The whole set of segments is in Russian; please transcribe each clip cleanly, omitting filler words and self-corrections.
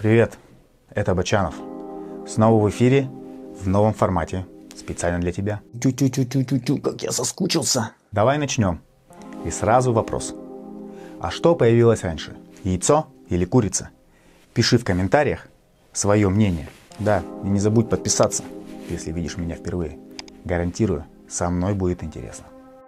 Привет, это Бочанов. Снова в эфире, в новом формате, специально для тебя. Тю-тю-тю-тю-тю, как я соскучился. Давай начнем. И сразу вопрос. А что появилось раньше, яйцо или курица? Пиши в комментариях свое мнение. Да, и не забудь подписаться, если видишь меня впервые. Гарантирую, со мной будет интересно.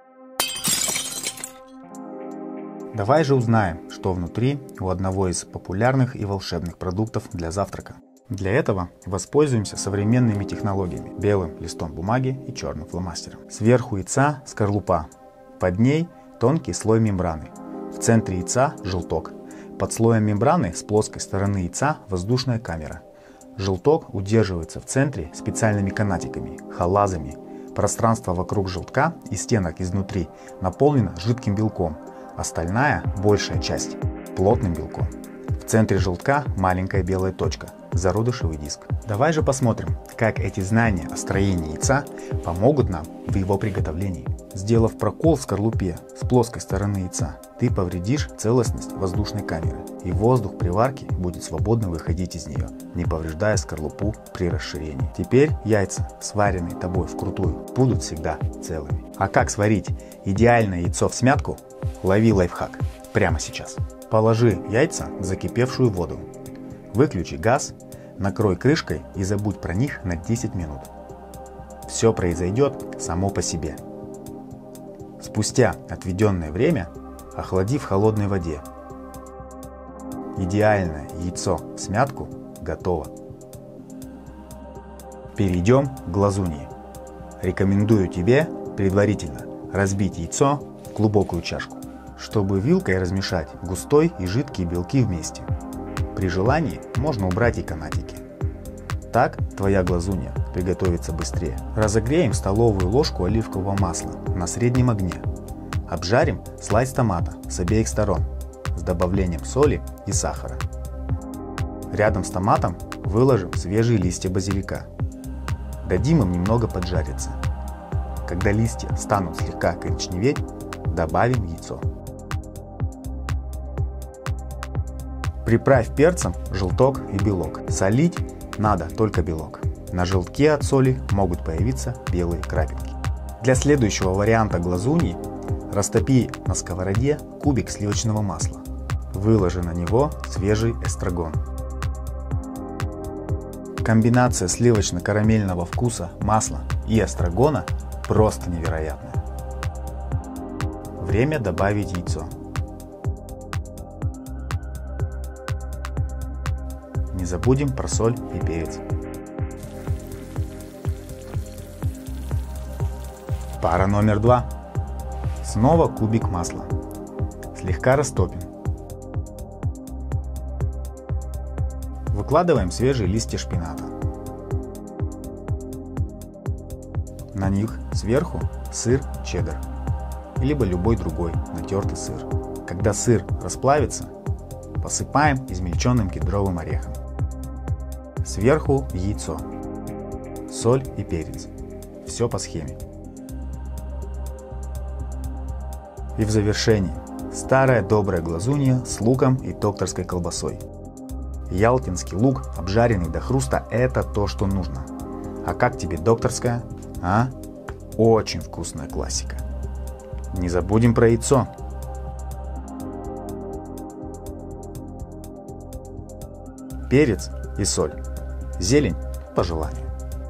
Давай же узнаем, что внутри у одного из популярных и волшебных продуктов для завтрака. Для этого воспользуемся современными технологиями: белым листом бумаги и черным фломастером. Сверху яйца скорлупа, под ней тонкий слой мембраны. В центре яйца желток. Под слоем мембраны с плоской стороны яйца воздушная камера. Желток удерживается в центре специальными канатиками, халазами. Пространство вокруг желтка и стенок изнутри наполнено жидким белком. Остальная, большая часть, плотным белком. В центре желтка маленькая белая точка, зародышевый диск. Давай же посмотрим, как эти знания о строении яйца помогут нам в его приготовлении. Сделав прокол в скорлупе с плоской стороны яйца, ты повредишь целостность воздушной камеры, и воздух при варке будет свободно выходить из нее, не повреждая скорлупу при расширении. Теперь яйца, сваренные тобой вкрутую, будут всегда целыми. А как сварить идеальное яйцо в смятку? Лови лайфхак прямо сейчас. Положи яйца в закипевшую воду. Выключи газ, накрой крышкой и забудь про них на 10 минут. Все произойдет само по себе. Спустя отведенное время охлади в холодной воде. Идеальное яйцо в смятку готово. Перейдем к глазуньи. Рекомендую тебе предварительно разбить яйцо в глубокую чашку, чтобы вилкой размешать густой и жидкие белки вместе. При желании можно убрать и канатики. Так твоя глазунья приготовится быстрее. Разогреем столовую ложку оливкового масла на среднем огне. Обжарим слайс томата с обеих сторон с добавлением соли и сахара. Рядом с томатом выложим свежие листья базилика. Дадим им немного поджариться. Когда листья станут слегка коричневеть, добавим яйцо. Приправь перцем желток и белок. Солить надо только белок. На желтке от соли могут появиться белые крапинки. Для следующего варианта глазуньи растопи на сковороде кубик сливочного масла. Выложи на него свежий эстрагон. Комбинация сливочно-карамельного вкуса масла и эстрагона просто невероятная. Время добавить яйцо. Не забудем про соль и перец. Пара номер 2. Снова кубик масла. Слегка растопим. Выкладываем свежие листья шпината. На них сверху сыр чеддер, либо любой другой натертый сыр. Когда сыр расплавится, посыпаем измельченным кедровым орехом. Сверху яйцо, соль и перец. Все по схеме. И в завершении старая добрая глазунья с луком и докторской колбасой. Ялтинский лук, обжаренный до хруста, это то, что нужно. А как тебе докторская? А? Очень вкусная классика. Не забудем про яйцо. Перец и соль. Зелень по желанию.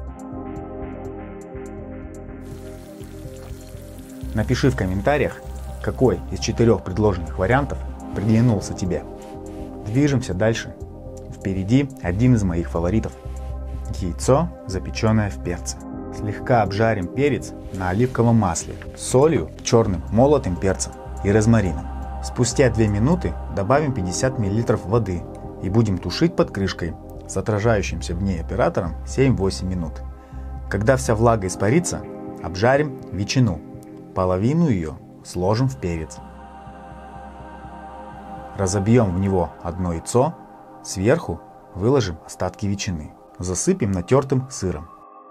Напиши в комментариях, какой из 4 предложенных вариантов приглянулся тебе. Движемся дальше. Впереди один из моих фаворитов. Яйцо, запеченное в перце. Слегка обжарим перец на оливковом масле, солью, черным молотым перцем и розмарином. Спустя 2 минуты добавим 50 мл воды и будем тушить под крышкой с отражающимся в ней оператором 7-8 минут. Когда вся влага испарится, обжарим ветчину. Половину ее сложим в перец. Разобьем в него одно яйцо, сверху выложим остатки ветчины. Засыпем натертым сыром.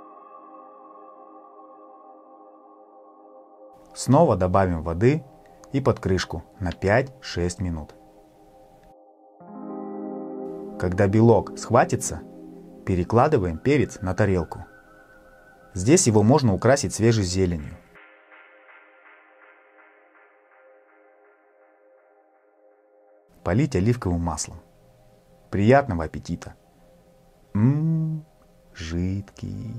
Снова добавим воды и под крышку на 5-6 минут. Когда белок схватится, перекладываем перец на тарелку. Здесь его можно украсить свежей зеленью. Полить оливковым маслом. Приятного аппетита! Жидкий.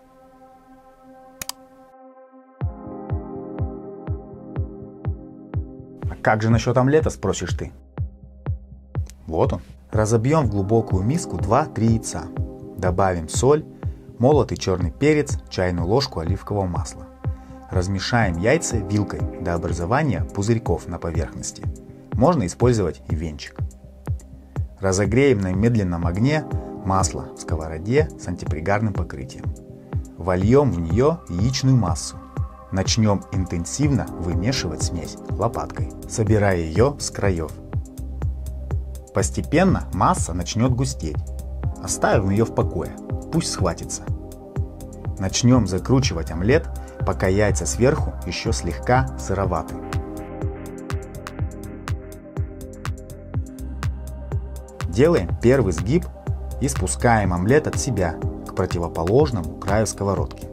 А как же насчет омлета, спросишь ты? Вот он. Разобьем в глубокую миску 2-3 яйца. Добавим соль, молотый черный перец, чайную ложку оливкового масла. Размешаем яйца вилкой до образования пузырьков на поверхности. Можно использовать и венчик. Разогреем на медленном огне масло в сковороде с антипригарным покрытием. Вольем в нее яичную массу. Начнем интенсивно вымешивать смесь лопаткой, собирая ее с краев. Постепенно масса начнет густеть. Оставим ее в покое, пусть схватится. Начнем закручивать омлет, пока яйца сверху еще слегка сыроваты. Делаем первый сгиб и спускаем омлет от себя к противоположному краю сковородки.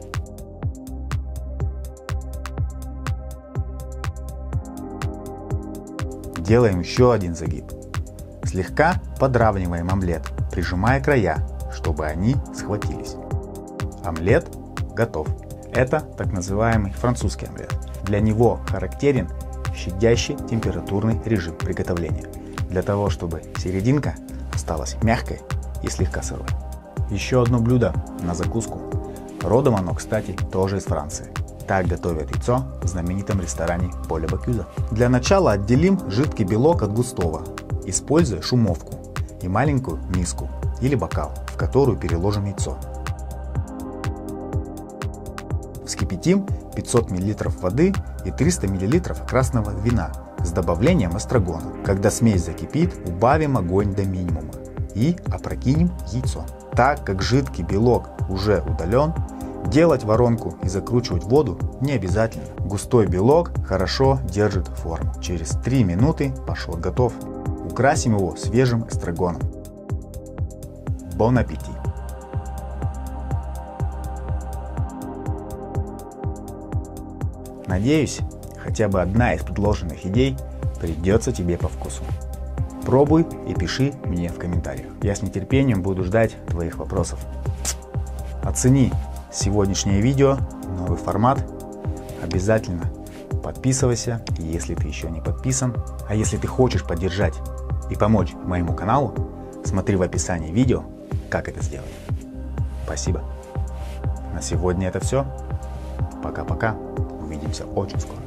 Делаем еще один загиб. Слегка подравниваем омлет, прижимая края, чтобы они схватились. Омлет готов. Это так называемый французский омлет. Для него характерен щадящий температурный режим приготовления, для того чтобы серединка осталась мягкой и слегка сырой. Еще одно блюдо на закуску. Родом оно, кстати, тоже из Франции. Так готовят яйцо в знаменитом ресторане Поля Бакюза. Для начала отделим жидкий белок от густого, используя шумовку и маленькую миску или бокал, в которую переложим яйцо. Вскипятим 500 мл воды и 300 мл красного вина с добавлением эстрагона. Когда смесь закипит, убавим огонь до минимума и опрокинем яйцо. Так как жидкий белок уже удален, делать воронку и закручивать воду не обязательно. Густой белок хорошо держит форму. Через 3 минуты пашот готов. Украсим его свежим эстрагоном. Бон аппетит! Надеюсь, хотя бы одна из предложенных идей придется тебе по вкусу. Пробуй и пиши мне в комментариях. Я с нетерпением буду ждать твоих вопросов. Оцени сегодняшнее видео, новый формат. Обязательно подписывайся, если ты еще не подписан. А если ты хочешь поддержать и помочь моему каналу, смотри в описании видео, как это сделать. Спасибо. На сегодня это все. Пока-пока. Увидимся очень скоро.